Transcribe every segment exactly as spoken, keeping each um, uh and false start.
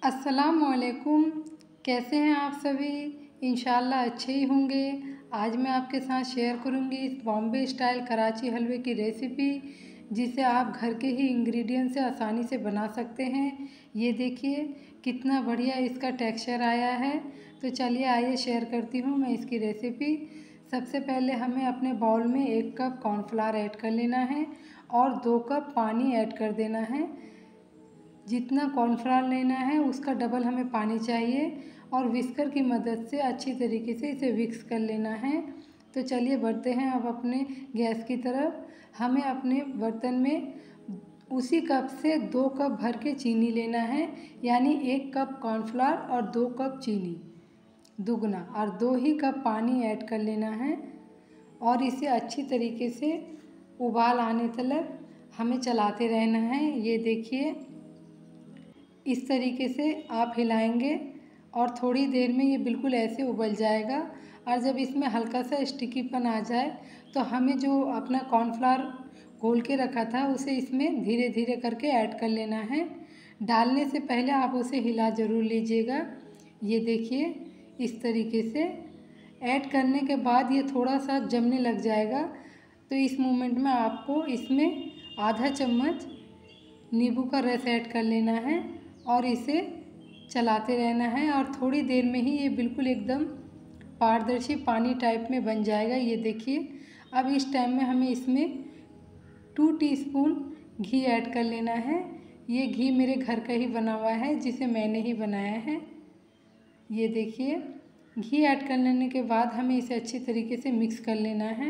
अस्सलामुअलैकुम। कैसे हैं आप सभी? इंशाल्लाह अच्छे ही होंगे। आज मैं आपके साथ शेयर करूंगी इस बॉम्बे स्टाइल कराची हलवे की रेसिपी, जिसे आप घर के ही इंग्रेडिएंट से आसानी से बना सकते हैं। ये देखिए कितना बढ़िया इसका टेक्सचर आया है। तो चलिए आइए शेयर करती हूँ मैं इसकी रेसिपी। सबसे पहले हमें अपने बाउल में एक कप कॉर्नफ्लावर ऐड कर लेना है और दो कप पानी ऐड कर देना है। जितना कॉर्नफ्लावर लेना है उसका डबल हमें पानी चाहिए और विस्कर की मदद से अच्छी तरीके से इसे विक्स कर लेना है। तो चलिए बढ़ते हैं अब अपने गैस की तरफ। हमें अपने बर्तन में उसी कप से दो कप भर के चीनी लेना है, यानी एक कप कॉर्नफ्लावर और दो कप चीनी दुगना, और दो ही कप पानी ऐड कर लेना है और इसे अच्छी तरीके से उबाल आने तक हमें चलाते रहना है। ये देखिए इस तरीके से आप हिलाएंगे और थोड़ी देर में ये बिल्कुल ऐसे उबल जाएगा। और जब इसमें हल्का सा स्टिकीपन आ जाए तो हमें जो अपना कॉर्नफ्लावर घोल के रखा था उसे इसमें धीरे धीरे करके ऐड कर लेना है। डालने से पहले आप उसे हिला ज़रूर लीजिएगा। ये देखिए इस तरीके से ऐड करने के बाद ये थोड़ा सा जमने लग जाएगा। तो इस मोमेंट में आपको इसमें आधा चम्मच नींबू का रस ऐड कर लेना है और इसे चलाते रहना है और थोड़ी देर में ही ये बिल्कुल एकदम पारदर्शी पानी टाइप में बन जाएगा। ये देखिए अब इस टाइम में हमें इसमें टू टीस्पून घी ऐड कर लेना है। ये घी मेरे घर का ही बना हुआ है, जिसे मैंने ही बनाया है। ये देखिए घी ऐड कर लेने के बाद हमें इसे अच्छी तरीके से मिक्स कर लेना है।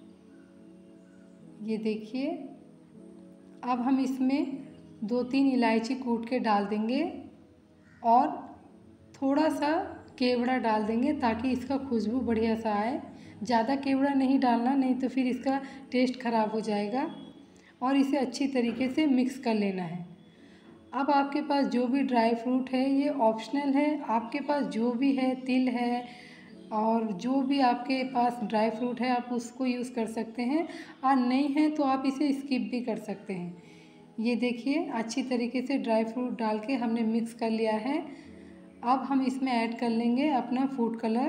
ये देखिए अब हम इसमें दो तीन इलायची कूट के डाल देंगे और थोड़ा सा केवड़ा डाल देंगे ताकि इसका खुशबू बढ़िया सा आए। ज़्यादा केवड़ा नहीं डालना, नहीं तो फिर इसका टेस्ट ख़राब हो जाएगा। और इसे अच्छी तरीके से मिक्स कर लेना है। अब आपके पास जो भी ड्राई फ्रूट है ये ऑप्शनल है, आपके पास जो भी है, तिल है और जो भी आपके पास ड्राई फ्रूट है आप उसको यूज़ कर सकते हैं, और नहीं है तो आप इसे स्किप भी कर सकते हैं। ये देखिए अच्छी तरीके से ड्राई फ्रूट डाल के हमने मिक्स कर लिया है। अब हम इसमें ऐड कर लेंगे अपना food colour.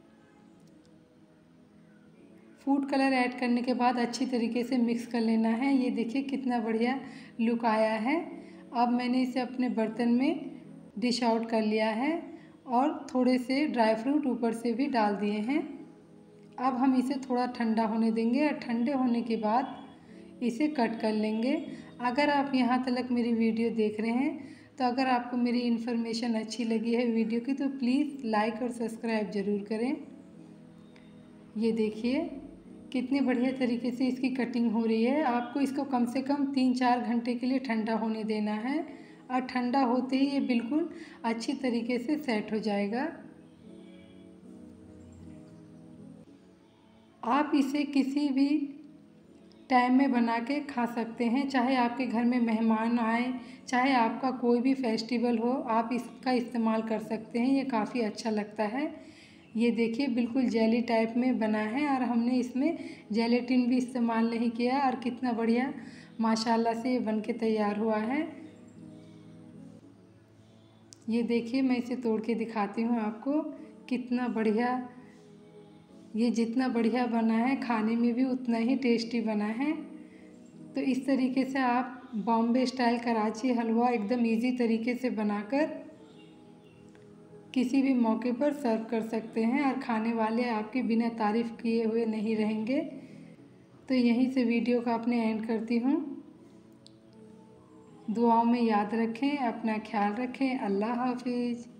Food colour add करने के बाद अच्छी तरीके से मिक्स कर लेना है। ये देखिए कितना बढ़िया लुक आया है। अब मैंने इसे अपने बर्तन में डिश आउट कर लिया है और थोड़े से ड्राई फ्रूट ऊपर से भी डाल दिए हैं। अब हम इसे थोड़ा ठंडा होने देंगे और ठंडे होने के बाद इसे कट कर लेंगे। अगर आप यहाँ तक मेरी वीडियो देख रहे हैं तो अगर आपको मेरी इन्फॉर्मेशन अच्छी लगी है वीडियो की तो प्लीज़ लाइक और सब्सक्राइब ज़रूर करें। ये देखिए कितने बढ़िया तरीके से इसकी कटिंग हो रही है। आपको इसको कम से कम तीन चार घंटे के लिए ठंडा होने देना है और ठंडा होते ही ये बिल्कुल अच्छी तरीके से सेट हो जाएगा। आप इसे किसी भी टाइम में बना के खा सकते हैं, चाहे आपके घर में मेहमान आए, चाहे आपका कोई भी फेस्टिवल हो, आप इसका इस्तेमाल कर सकते हैं। ये काफ़ी अच्छा लगता है। ये देखिए बिल्कुल जेली टाइप में बना है और हमने इसमें जेलेटिन भी इस्तेमाल नहीं किया और कितना बढ़िया माशाल्लाह से ये बन के तैयार हुआ है। ये देखिए मैं इसे तोड़ के दिखाती हूँ आपको, कितना बढ़िया, ये जितना बढ़िया बना है खाने में भी उतना ही टेस्टी बना है। तो इस तरीके से आप बॉम्बे स्टाइल कराची हलवा एकदम इजी तरीके से बनाकर किसी भी मौके पर सर्व कर सकते हैं और खाने वाले आपके बिना तारीफ़ किए हुए नहीं रहेंगे। तो यहीं से वीडियो का अपने एंड करती हूँ। दुआओं में याद रखें, अपना ख्याल रखें। अल्लाह हाफिज़।